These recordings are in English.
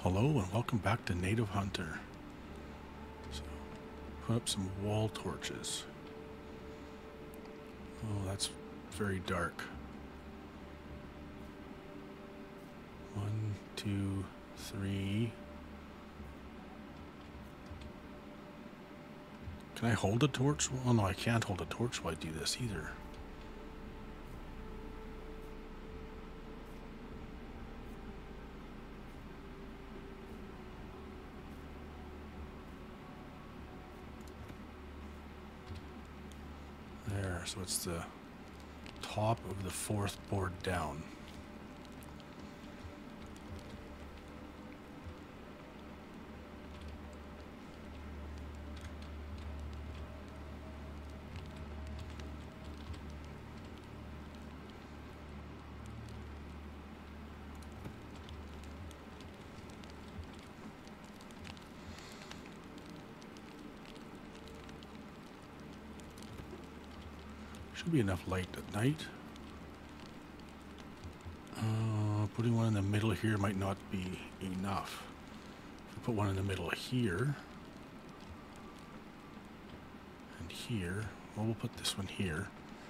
Hello and welcome back to Native Hunter. So, put up some wall torches. Oh, that's very dark. 1, 2, 3. Can I hold a torch? Oh no, I can't hold a torch while I do this either. There, so it's the top of the 4th board down. Should be enough light at night. Putting one in the middle here might not be enough. If we put one in the middle here and here, well, we'll put this one here.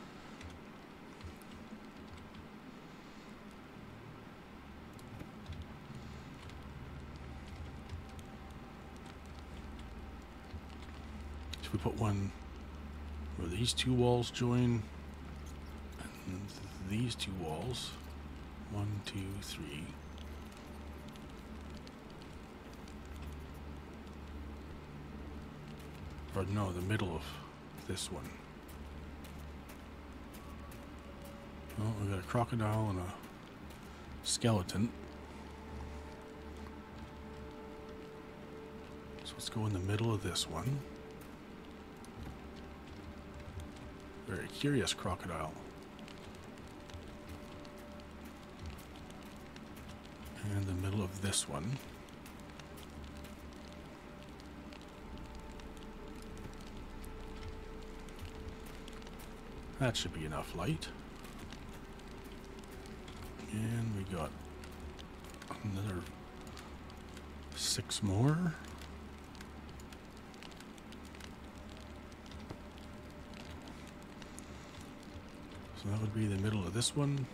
If we put one where these two walls join and these two walls, 1, 2, 3. Or no, the middle of this one. Well, we got a crocodile and a skeleton. So let's go in the middle of this one. Very curious crocodile. And the middle of this one. That should be enough light. And we got another 6 more. So that would be the middle of this one.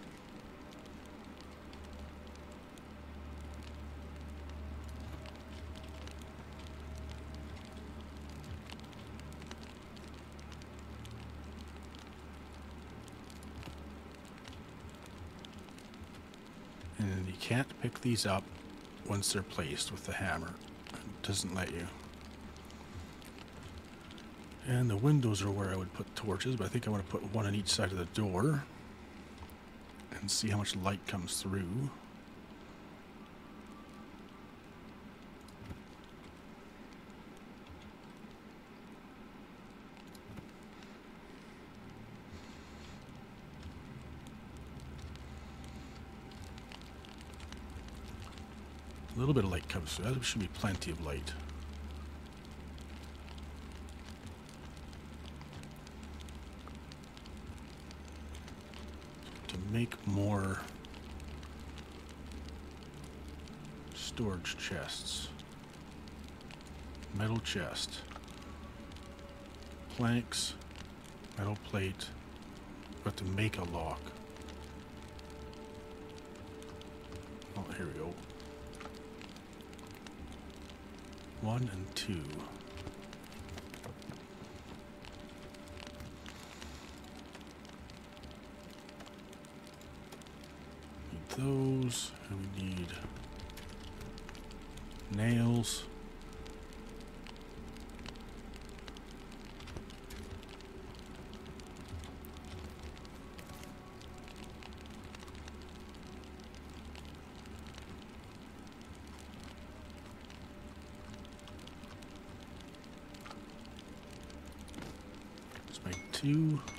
And you can't pick these up once they're placed with the hammer. It doesn't let you. And the windows are where I would put torches, but I think I want to put one on each side of the door and see how much light comes through. A little bit of light comes through. That should be plenty of light. To make more storage chests. Metal chest. Planks. Metal plate. Got to make a lock. Oh, here we go. 1 and 2. Need those, and we need nails. Make 2,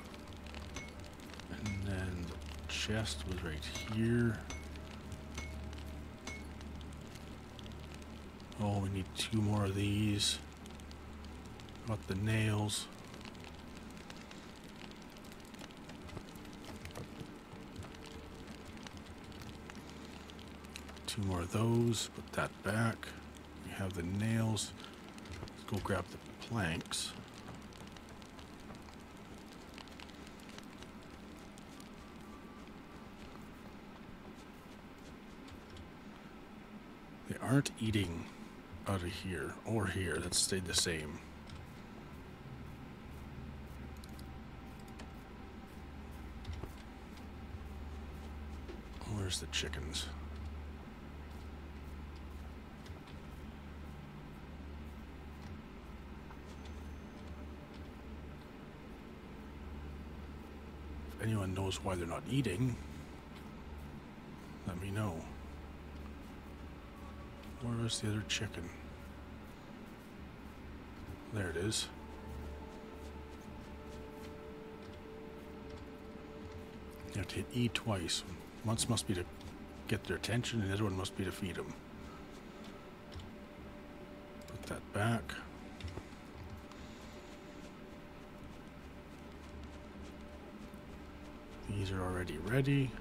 and then the chest was right here. Oh, we need 2 more of these. Got the nails. 2 more of those. Put that back. We have the nails. Let's go grab the planks. They aren't eating out of here or here. That stayed the same. Where's the chickens? If anyone knows why they're not eating, let me know. Where is the other chicken? There it is. You have to hit E twice. Once must be to get their attention, and the other one must be to feed them. Put that back. These are already ready.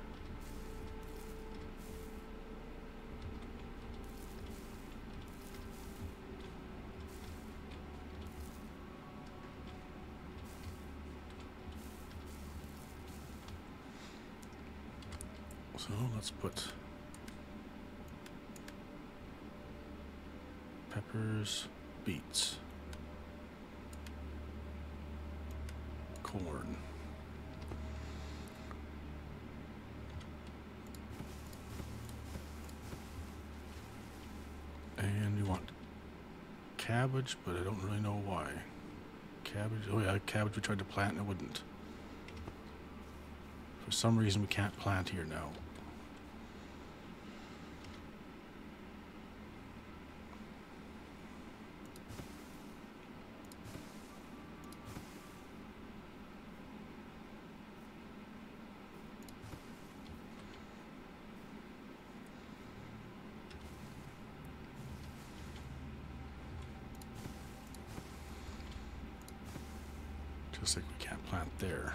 So let's put peppers, beets, corn. And we want cabbage, but I don't really know why. Cabbage, oh yeah, cabbage we tried to plant and it wouldn't. For some reason we can't plant here now. Just like we can't plant there.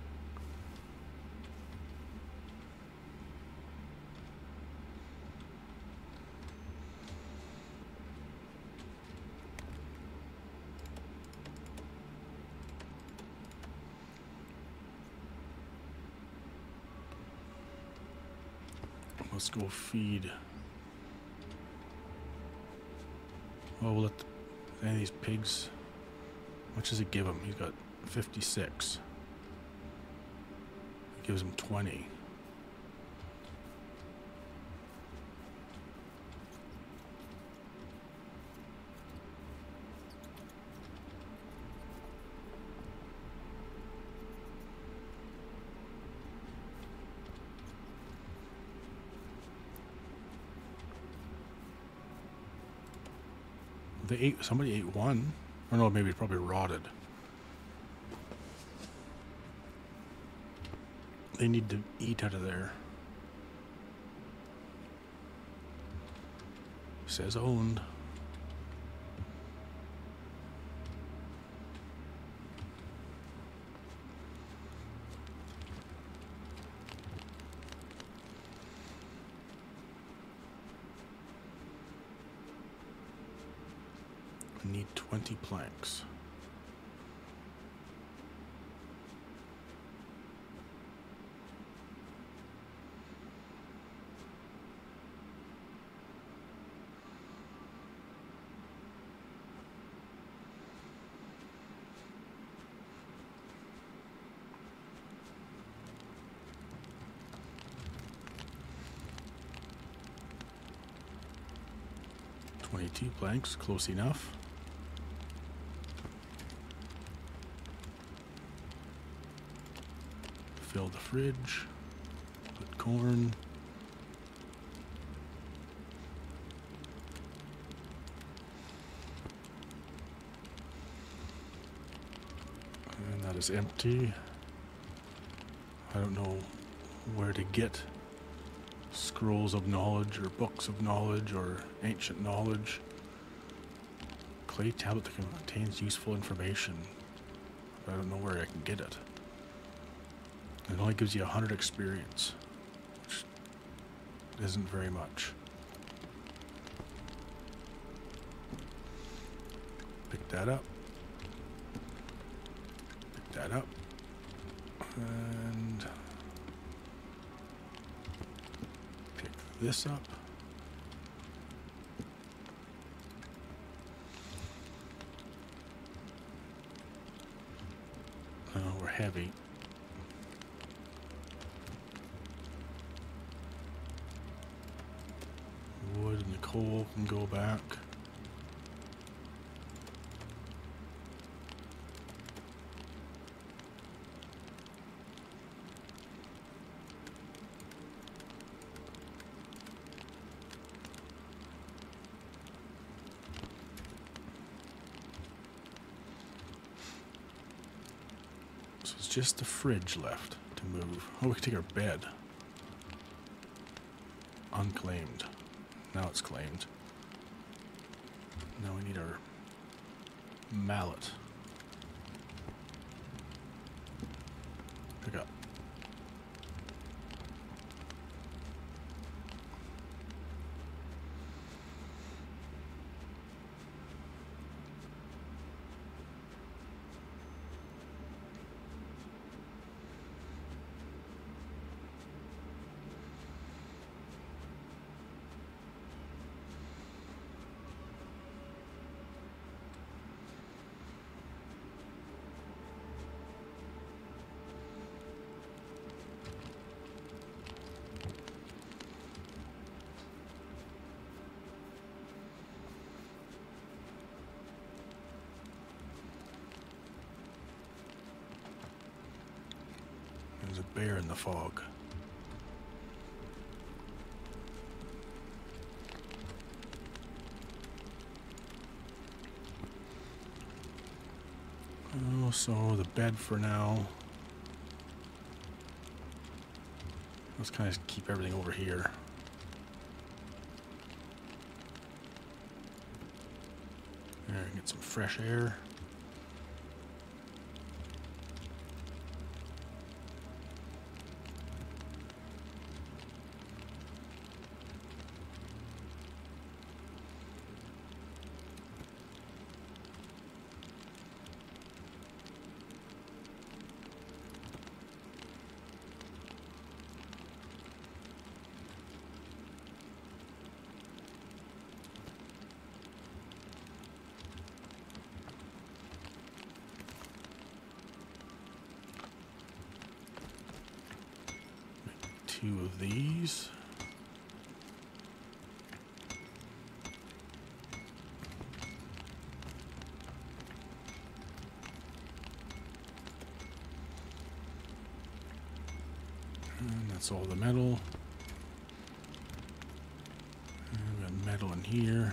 Let's go feed. Oh, we'll let any of these pigs. How much does it give him? He's got 56. It gives him 20. They ate, somebody ate one. Or no, maybe it probably rotted. They need to eat out of there. Says owned. I need 20 planks. Two planks, close enough. Fill the fridge. Put corn. And that is empty. I don't know where to get scrolls of knowledge or books of knowledge or ancient knowledge. Clay tablet that contains useful information. But I don't know where I can get it. It only gives you 100 experience, which isn't very much. Pick that up. Pick that up. And pick this up. Oh, we're heavy. Wood and the coal can go back. So it's just the fridge left to move. Oh, we can take our bed. Unclaimed. Now it's claimed. Now we need our mallet. Pick up. There's a bear in the fog. Oh, so the bed for now. Let's kind of keep everything over here. There, get some fresh air. Two of these. And that's all the metal. And we got metal in here.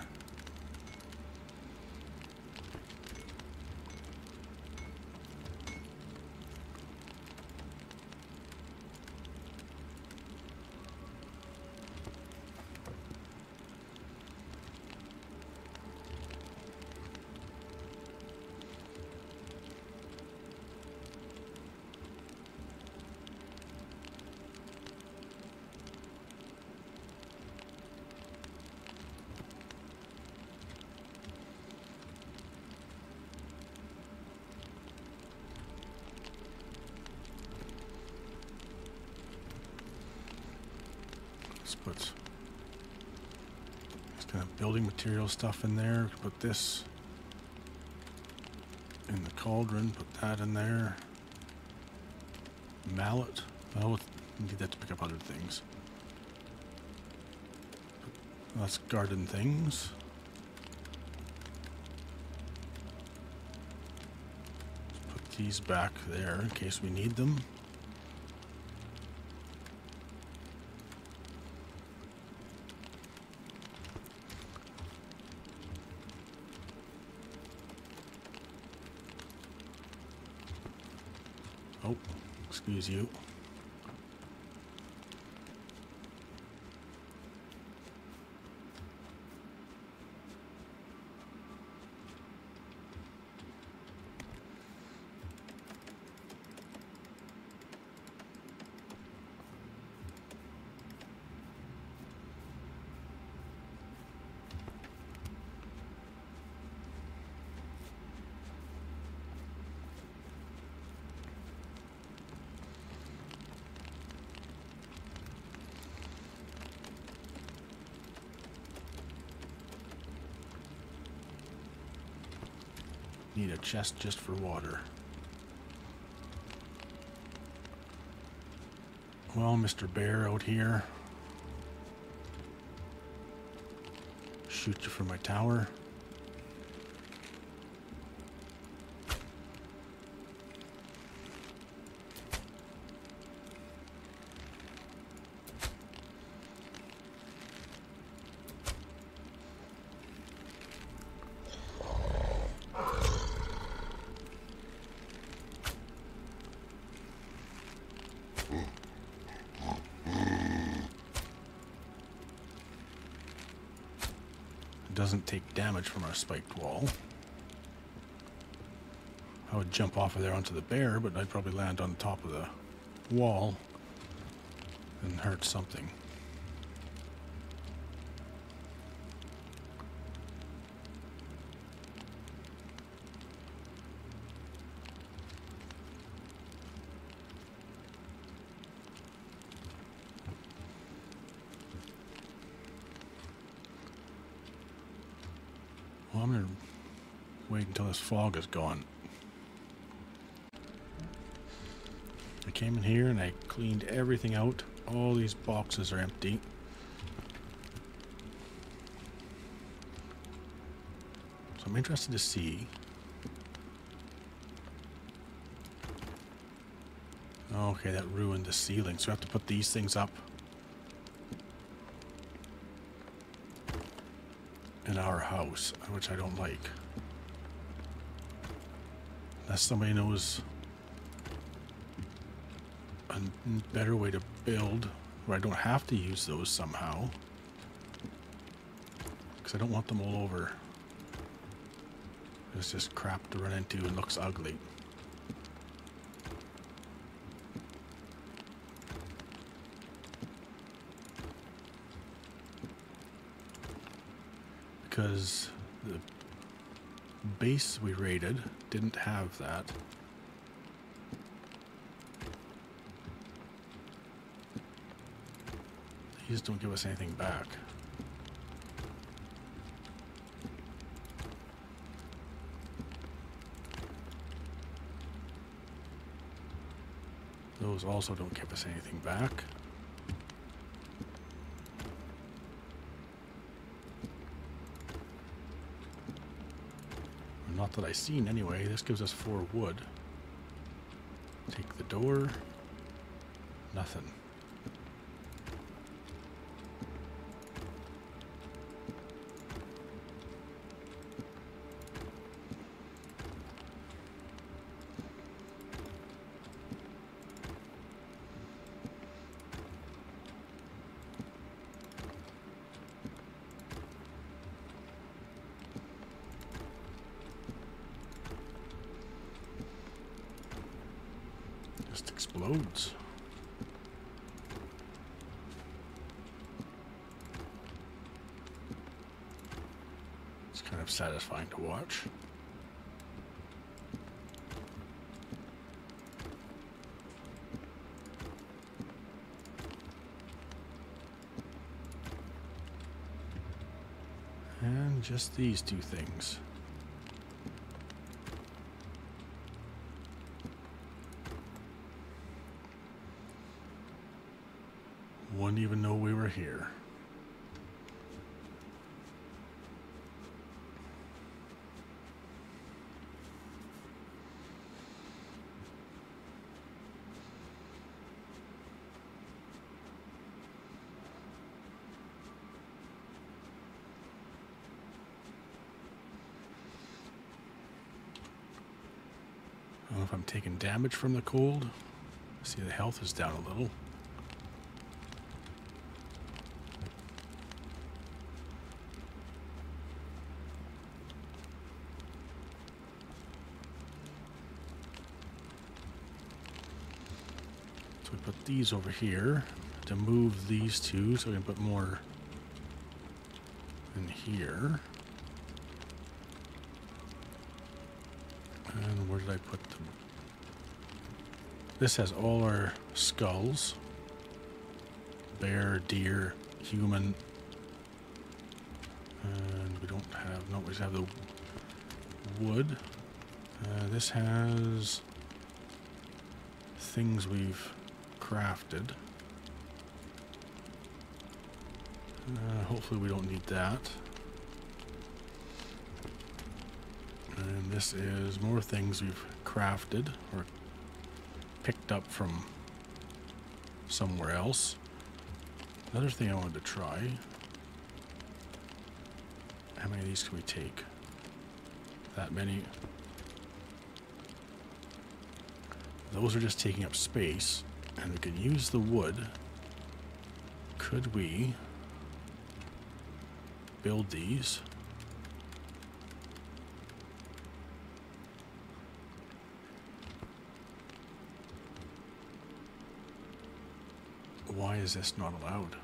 Let's put this kind of building material stuff in there. Put this in the cauldron. Put that in there. Mallet. Oh, we need that to pick up other things. That's garden things. Put these back there in case we need them. Oh, excuse you. Need a chest just for water. Well, Mr. Bear out here. Shoot you from my tower. Doesn't take damage from our spiked wall. I would jump off of there onto the bear, but I'd probably land on top of the wall and hurt something. Well, I'm going to wait until this fog is gone. I came in here and I cleaned everything out. All these boxes are empty. So I'm interested to see. Okay, that ruined the ceiling, so I have to put these things up in our house, which I don't like. Unless somebody knows a better way to build where I don't have to use those somehow. Because I don't want them all over. It's just crap to run into and looks ugly. Because the base we raided didn't have that. These don't give us anything back. Those also don't give us anything back. Not that I've seen anyway. This gives us 4 wood. Take the door. Nothing. Just explodes. It's kind of satisfying to watch. And just these 2 things. Wouldn't even know we were here. I don't know if I'm taking damage from the cold. See, the health is down a little. So we put these over here to move these 2 so we can put more in here. And where did I put them? This has all our skulls. Bear, deer, human. And we don't have, no, we just have the wood. This has things we've crafted. Hopefully we don't need that. And this is more things we've crafted or picked up from somewhere else. Another thing I wanted to try. How many of these can we take? That many. Those are just taking up space, and we could use the wood. Could we build these? Why is this not allowed?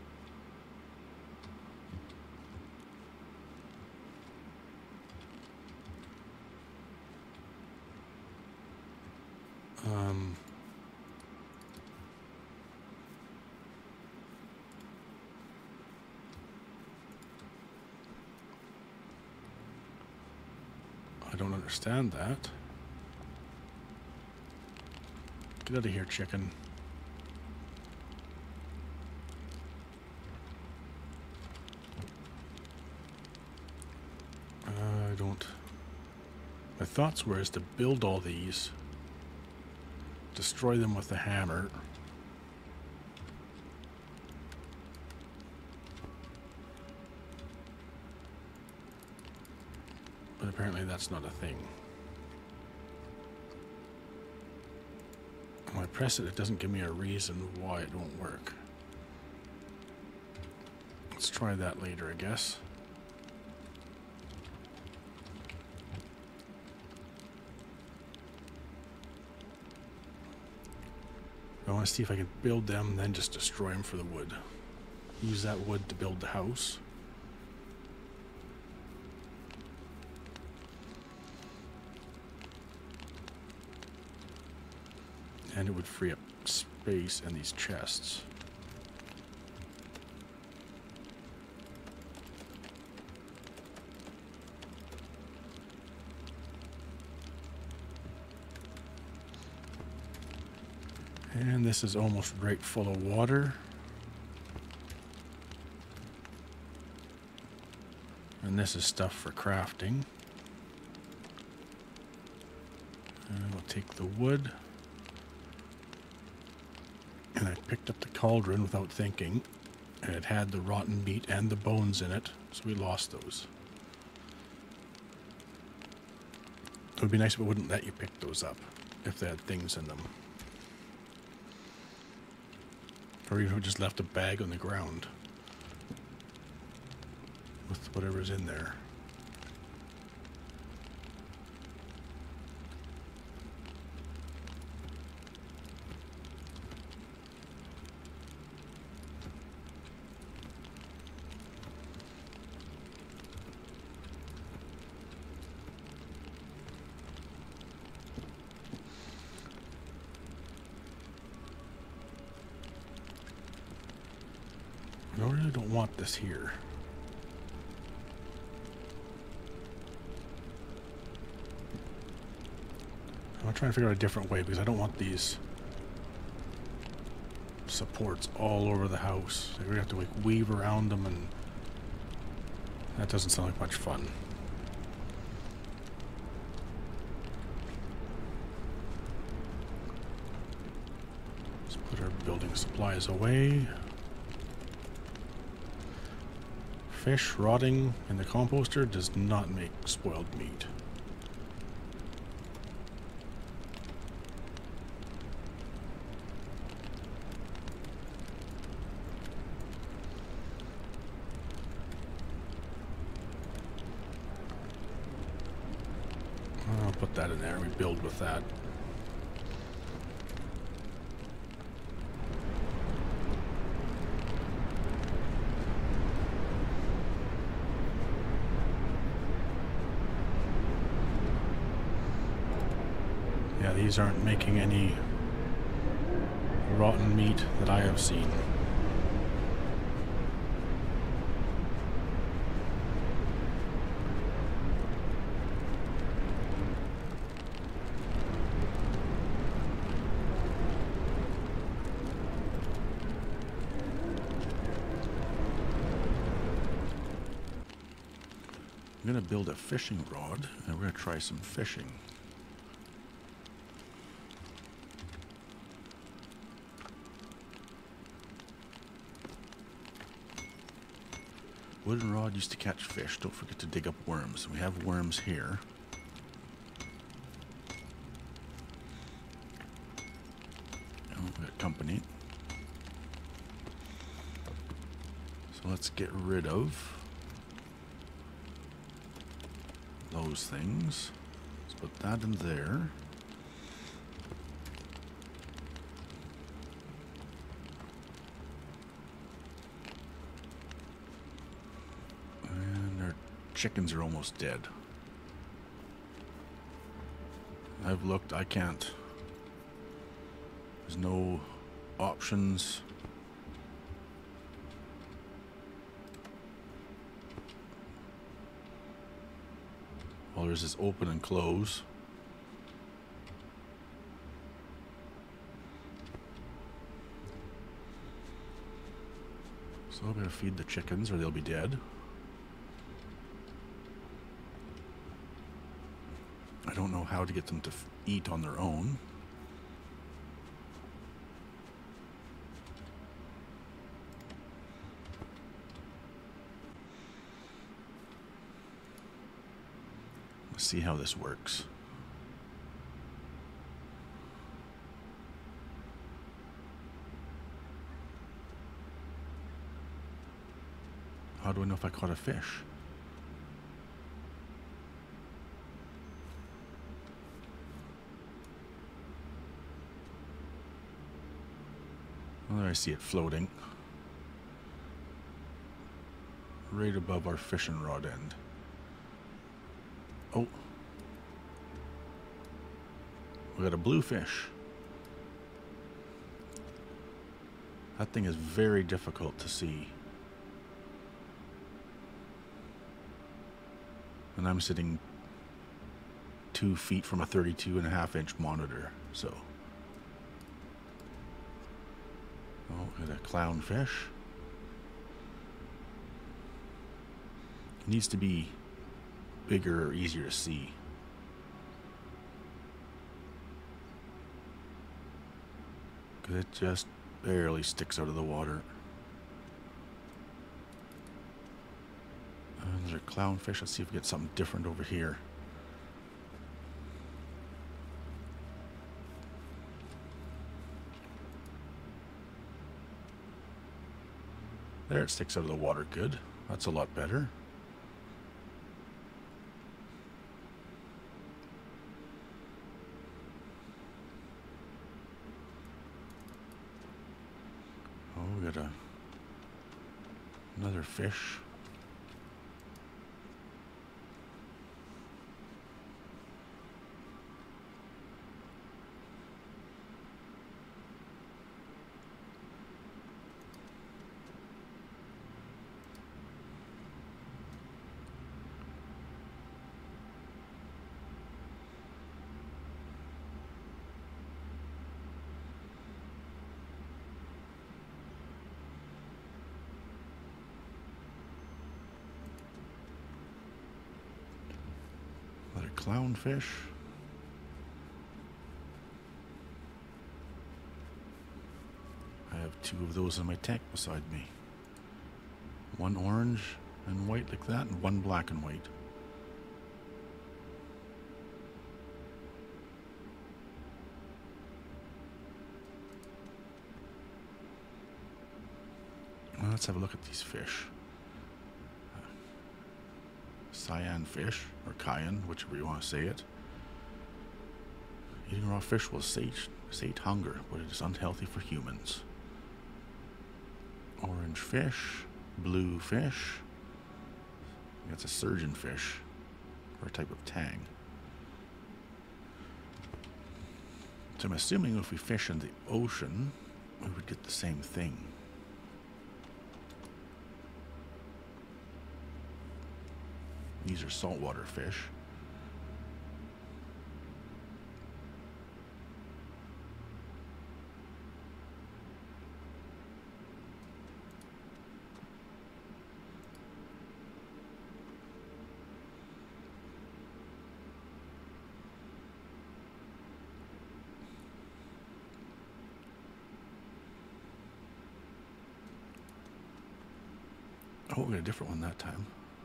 I don't understand that. Get out of here, chicken. I don't... My thoughts were is to build all these, destroy them with the hammer, but apparently that's not a thing. When I press it, it doesn't give me a reason why it won't work. Let's try that later, I guess. I want to see if I can build them, then just destroy them for the wood. Use that wood to build the house. And it would free up space in these chests. And this is almost right full of water. And this is stuff for crafting. And we'll take the wood. And I picked up the cauldron without thinking. And it had the rotten meat and the bones in it, so we lost those. It would be nice if it wouldn't let you pick those up, if they had things in them. Or even if it just left a bag on the ground with whatever's in there. I really don't want this here. I'm trying to figure out a different way because I don't want these supports all over the house. Like, we have to like weave around them, and that doesn't sound like much fun. Let's put our building supplies away. Fish rotting in the composter does not make spoiled meat. I'll put that in there. We build with that. Yeah, these aren't making any rotten meat that I have seen. I'm going to build a fishing rod, and we're going to try some fishing. Wooden rod used to catch fish. Don't forget to dig up worms. We have worms here. Oh, we got company. So let's get rid of those things. Let's put that in there. And our chickens are almost dead. I've looked, I can't. There's no options. All there's is open and close. So I'm gonna feed the chickens or they'll be dead. I don't know how to get them to eat on their own. Let's see how this works. How do I know if I caught a fish? Well, there I see it floating. Right above our fishing rod end. Oh. We got a bluefish. That thing is very difficult to see. And I'm sitting 2 feet from a 32.5-inch monitor, so. Oh, we got a clownfish. It needs to be bigger or easier to see. Because it just barely sticks out of the water. There's a clownfish. Let's see if we get something different over here. There, it sticks out of the water good. That's a lot better. Oh, we got another fish. Another clownfish. I have 2 of those in my tank beside me. One orange and white like that, and one black and white. Well, let's have a look at these fish. Cyan fish, or cayenne, whichever you want to say it. Eating raw fish will sate hunger, but it is unhealthy for humans. Orange fish, blue fish. That's a surgeon fish, or a type of tang. So I'm assuming if we fish in the ocean, we would get the same thing. These are saltwater fish. Oh, we got a different one that time.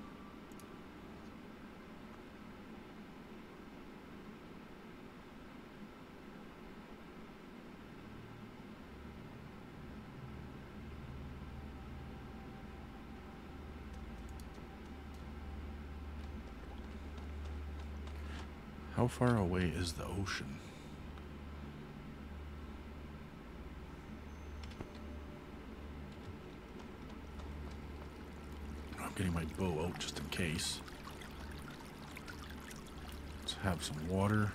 How far away is the ocean? I'm getting my bow out just in case. Let's have some water.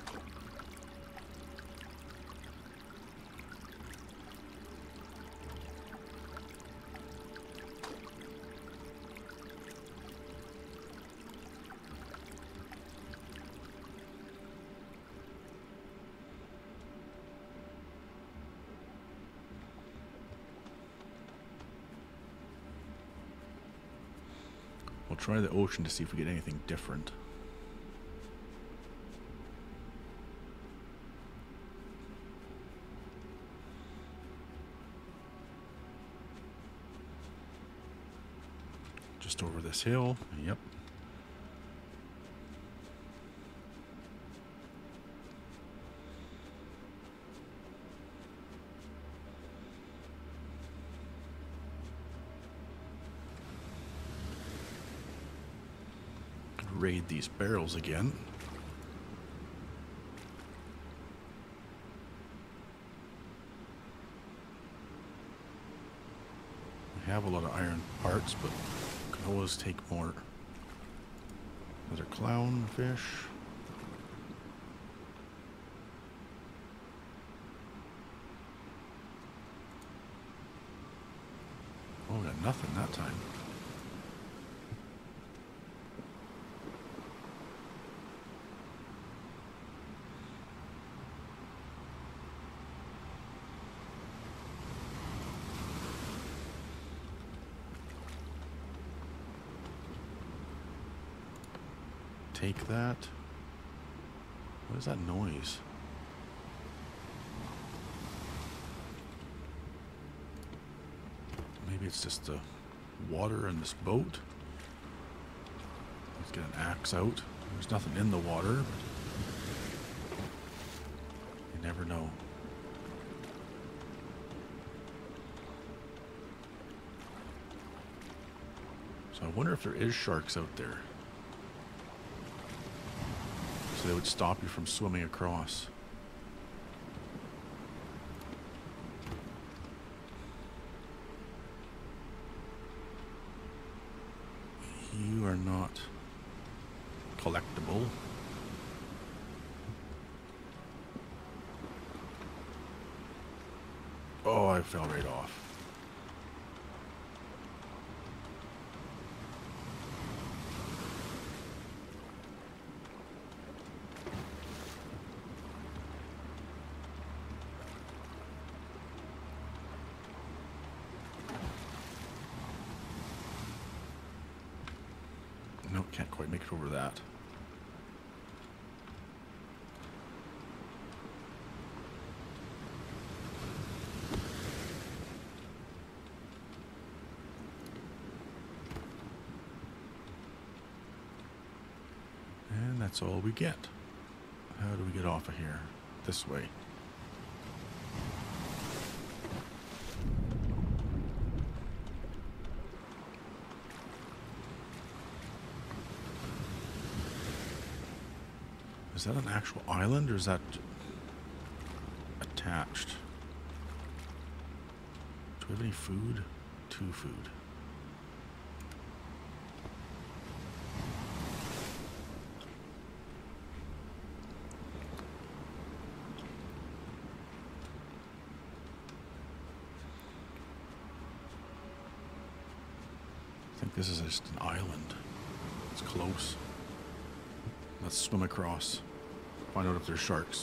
We'll try the ocean to see if we get anything different. Just over this hill. Yep. Raid these barrels again. We have a lot of iron parts, but can always take more. Another clownfish. Oh, we got nothing that time. Take that. What is that noise? Maybe it's just the water in this boat. Let's get an axe out. There's nothing in the water, but you never know. So I wonder if there is sharks out there. So they would stop you from swimming across. You are not collectible. Oh, I fell right off. No, can't quite make it over that. And that's all we get. How do we get off of here? This way. Is that an actual island or is that attached? Do we have any food? 2 food. I think this is just an island. It's close. Let's swim across. Find out if there's sharks.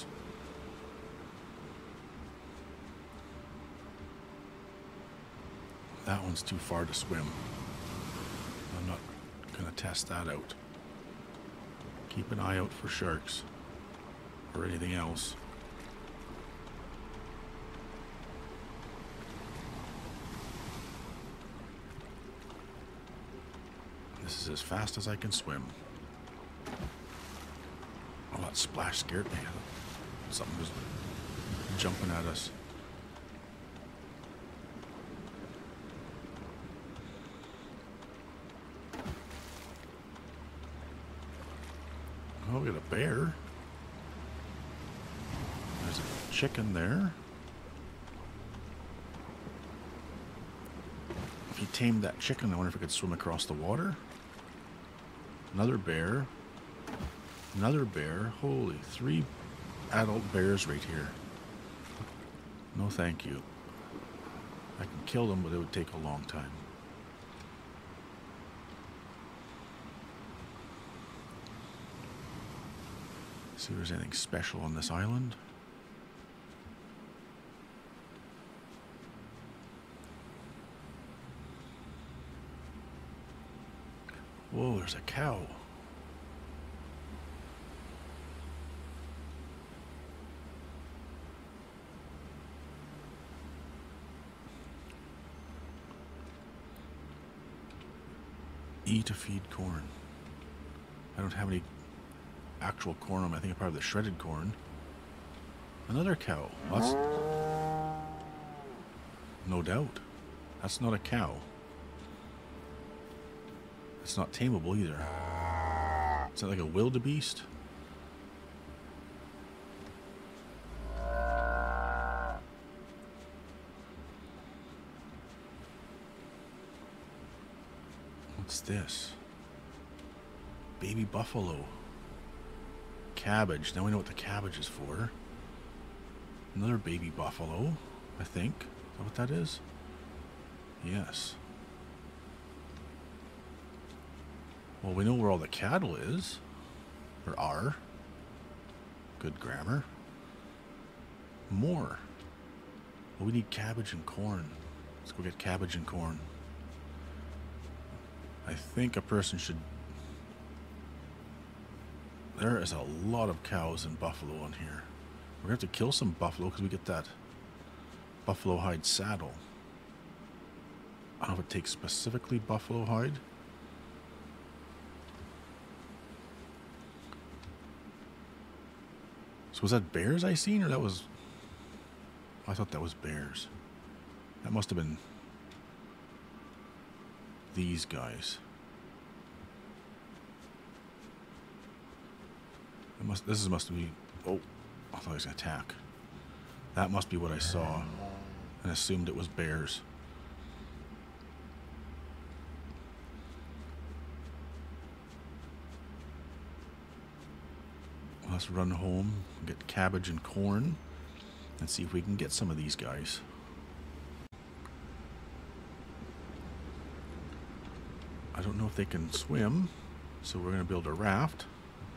That one's too far to swim. I'm not gonna test that out. Keep an eye out for sharks or anything else. This is as fast as I can swim. Oh, that splash scared me. Something was jumping at us. Oh, we got a bear. There's a chicken there. If he tamed that chicken, I wonder if it could swim across the water. Another bear. Another bear. Holy, 3 adult bears right here. No thank you. I can kill them, but it would take a long time. See if there's anything special on this island. Whoa, there's a cow. E to feed corn. I don't have any actual corn on me. I think I probably have the shredded corn. Another cow. That's no doubt. That's not a cow. It's not tameable either. Is that like a wildebeest? What's this? Baby buffalo. Cabbage. Now we know what the cabbage is for. Another baby buffalo, I think. Is that what that is? Yes. Well, we know where all the cattle is. Or are. Good grammar. More. Well, we need cabbage and corn. Let's go get cabbage and corn. I think a person should... There is a lot of cows and buffalo on here. We're going to have to kill some buffalo because we get that buffalo hide saddle. I don't know if it takes specifically buffalo hide. So was that bears I seen, or that was... I thought that was bears. That must have been these guys. This must be... Oh, I thought he was going to attack. That must be what I saw and assumed it was bears. Let's run home, get cabbage and corn, and see if we can get some of these guys. I don't know if they can swim, so we're going to build a raft.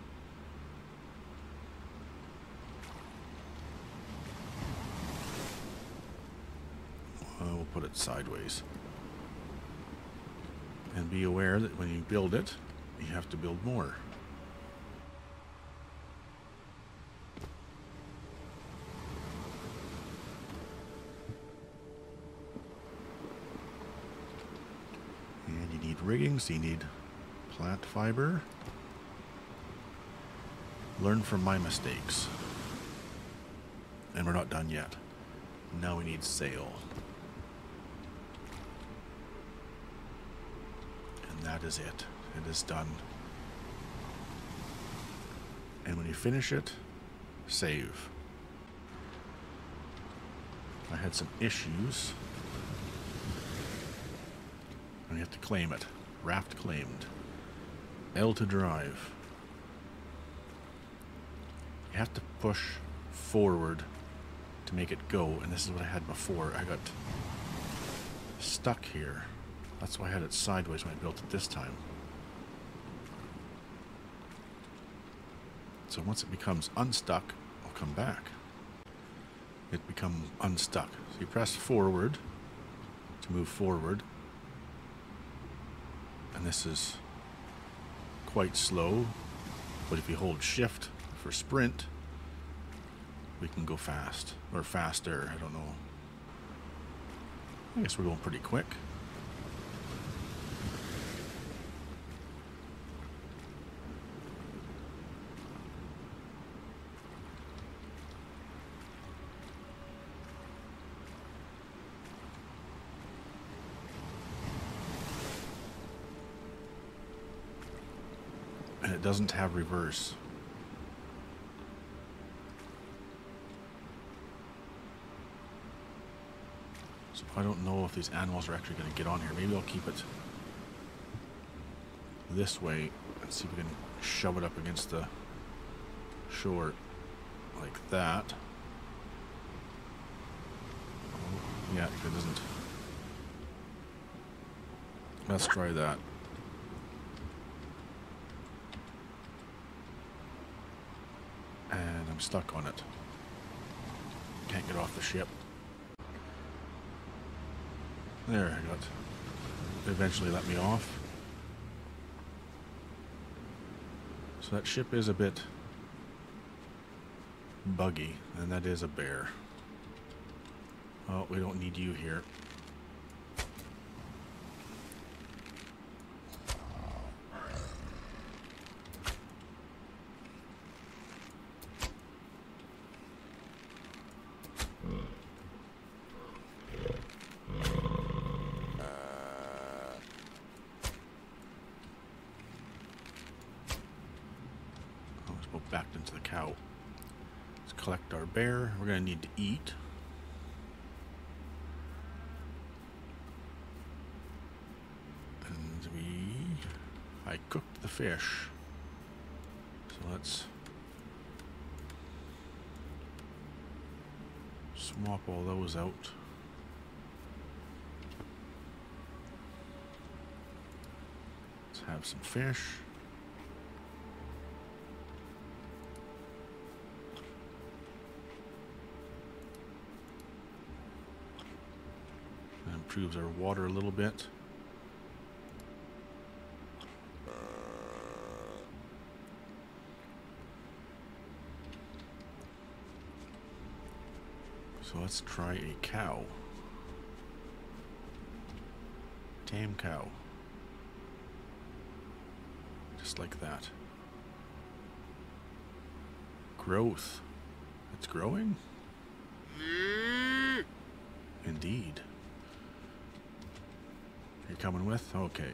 We'll put it sideways. And be aware that when you build it, you have to build more. Rigging, so you need plant fiber. Learn from my mistakes. And we're not done yet. Now we need sail. And that is it. It is done. And when you finish it, save. I had some issues. And you have to claim it. Raft claimed. L to drive. You have to push forward to make it go, and this is what I had before. I got stuck here. That's why I had it sideways when I built it this time. So once it becomes unstuck, I'll come back. It becomes unstuck. So you press forward to move forward. And this is quite slow, but if you hold shift for sprint, we can go fast, or faster, I don't know. I guess we're going pretty quick. And it doesn't have reverse. So I don't know if these animals are actually going to get on here. Maybe I'll keep it this way and see if we can shove it up against the shore like that. Oh, yeah, it doesn't. Let's try that. And I'm stuck on it. Can't get off the ship. There, I got. Eventually let me off. So that ship is a bit buggy, and that is a bear. Oh, we don't need you here. Back into the cow. Let's collect our bear. We're going to need to eat. And I cooked the fish. So let's swap all those out. Let's have some fish. Improves our water a little bit. So let's try a cow. Tame cow. Just like that. Growth. It's growing? Indeed. You're coming with? Okay.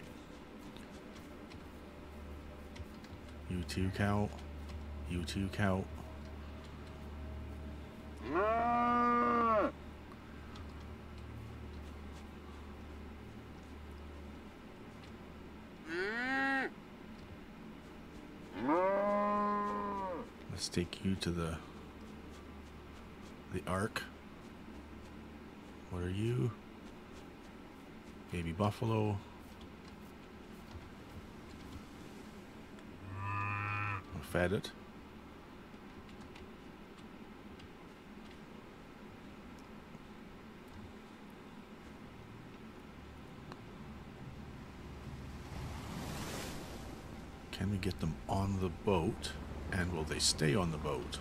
You too, cow. You too, cow. Let's take you to the ark. What are you? Baby buffalo. I fed it. Can we get them on the boat? And will they stay on the boat?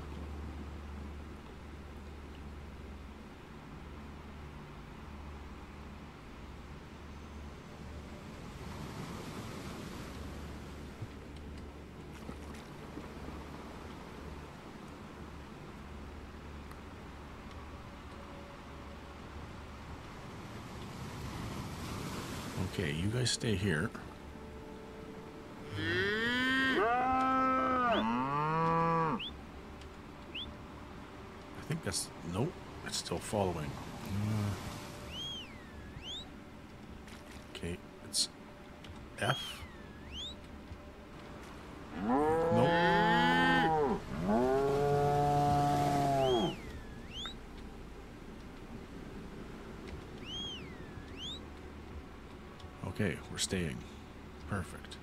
Okay, you guys stay here. I think that's... Nope, it's still following. Okay, it's F. Nope. Okay, we're staying. Perfect.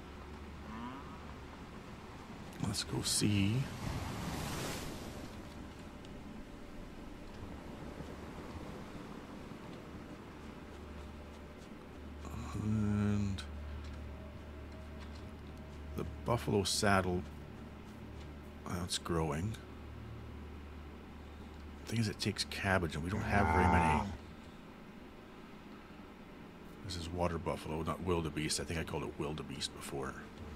Let's go see. And the buffalo saddle, it's growing. The thing is, it takes cabbage, and we don't have very many. This is water buffalo, not wildebeest. I think I called it wildebeest before.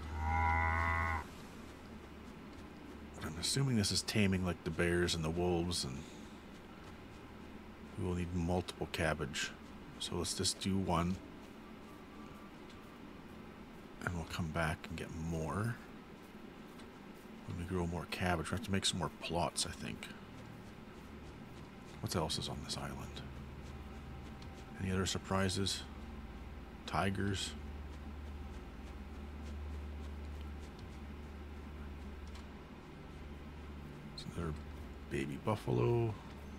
But I'm assuming this is taming like the bears and the wolves, and we will need multiple cabbage. So let's just do one. And we'll come back and get more. grow more cabbage. We have to make some more plots, I think. What else is on this island? Any other surprises? Tigers? It's another baby buffalo.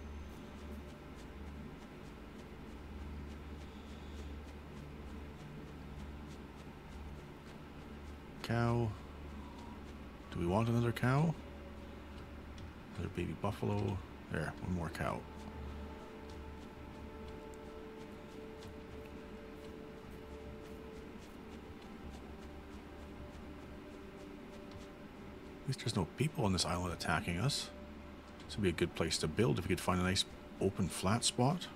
Cow. Do we want another cow? Another baby buffalo. There, one more cow. At least there's no people on this island attacking us. This would be a good place to build if we could find a nice open flat spot.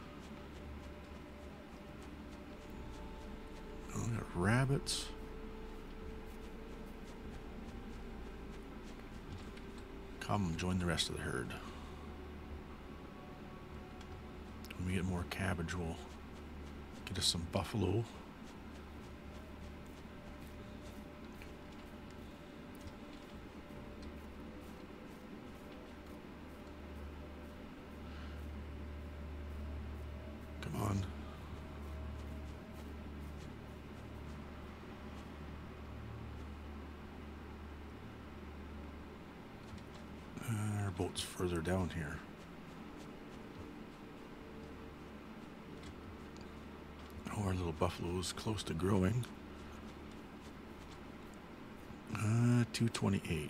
Oh, we got rabbits. Come join the rest of the herd. When we get more cabbage, we'll get us some buffalo. Come on. Our boat's further down here. Oh, our little buffalo's close to growing. 228.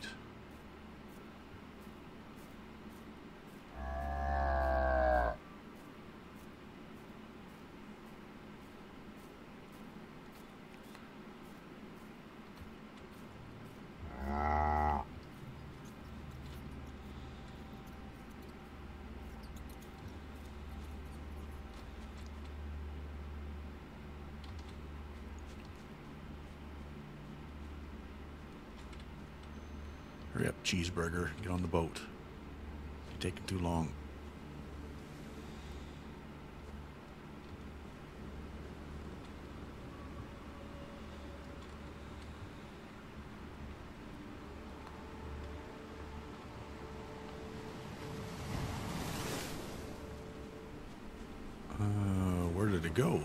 Hurry up, cheeseburger. Get on the boat. You're taking too long. Where did it go?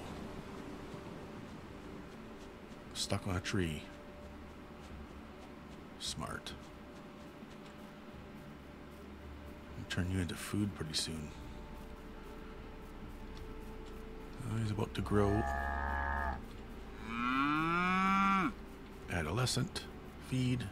Stuck on a tree. Smart. Turn you into food pretty soon. He's about to grow. Adolescent. Feed.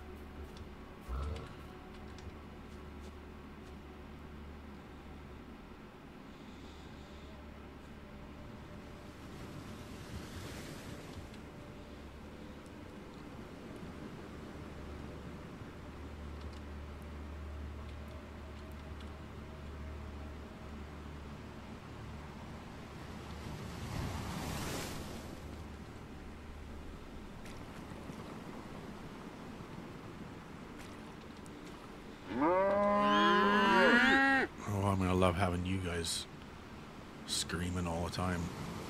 I love having you guys screaming all the time.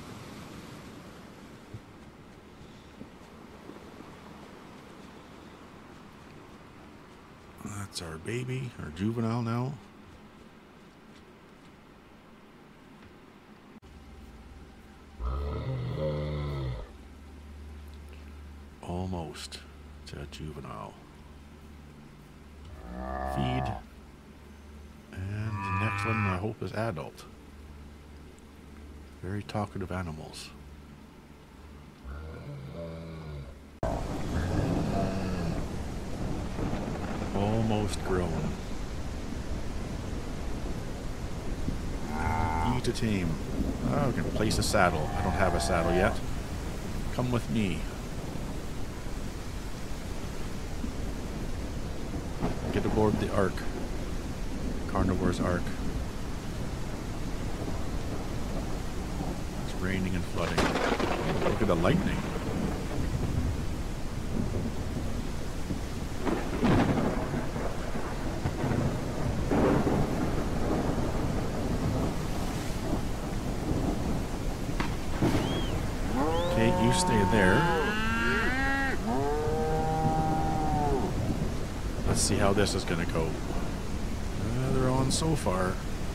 That's our baby, our juvenile now. Almost to a juvenile. Feed. And the next one, I hope, is adult. Very talkative animals. Almost grown. E to tame. Oh, we can place a saddle. I don't have a saddle yet. Come with me. Get aboard the Ark. Carnivore's Ark. It's raining and flooding. Oh, look at the lightning. Okay, you stay there. Let's see how this is going to go. They're on so far.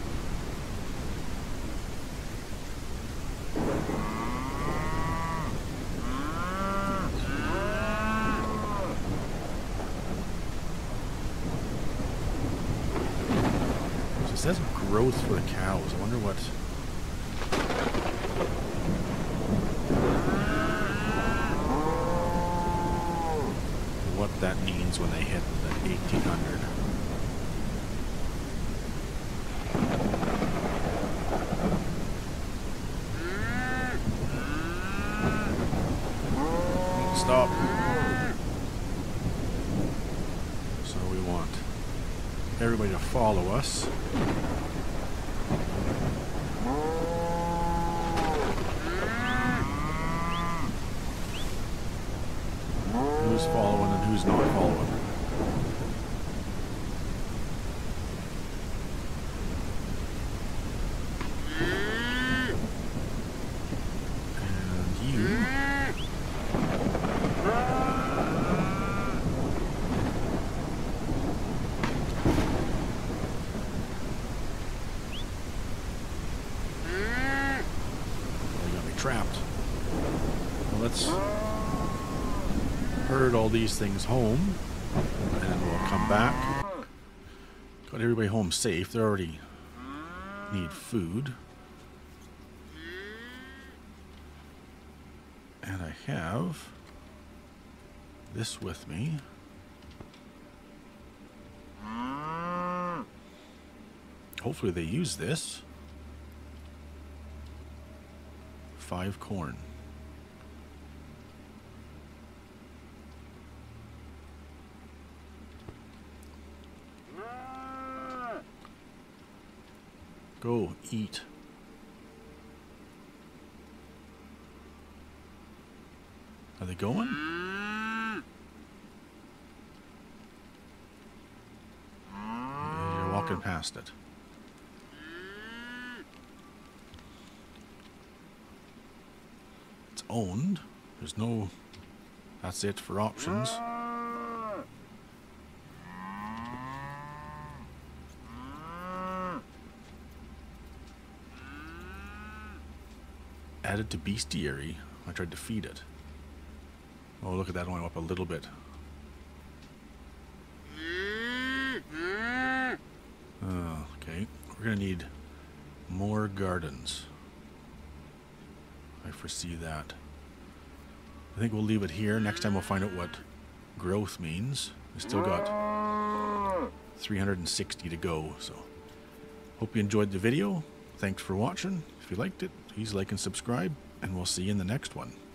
It says growth for the cows. I wonder what that means when they hit the 1800. Stop. So we want everybody to follow us. Who's following and who's not following. And you. They got me trapped. Well, let's herd all these things home, and we'll come back. Got everybody home safe. They already need food. And I have this with me. Hopefully they use this. 5 corn. Go eat. Are they going? Yeah, you're walking past it. It's owned. There's no... That's it for options. Added to bestiary. I tried to feed it. Oh, look at that, only up a little bit. Okay, we're gonna need more gardens. I foresee that. I think we'll leave it here. Next time we'll find out what growth means. We still got 360 to go, so hope you enjoyed the video. Thanks for watching. If you liked it, please like and subscribe, and we'll see you in the next one.